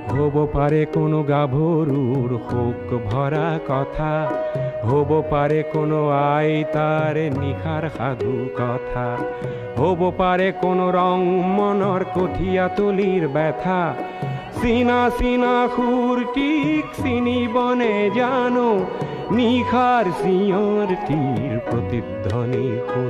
হব পাৰে কোনো গাভৰুৰ শোক ভৰা কথা, হব পাৰে কোনো আইতাৰ নিশাৰ সাধু কথা, হব পাৰে কোনো ৰং মনৰ কঠীয়াতলিৰ ব্যথা। চিনা চিনা সুৰটিক চিনিবনে জানো, নিশাৰ চিঞৰটিৰ প্ৰতিধ্বনি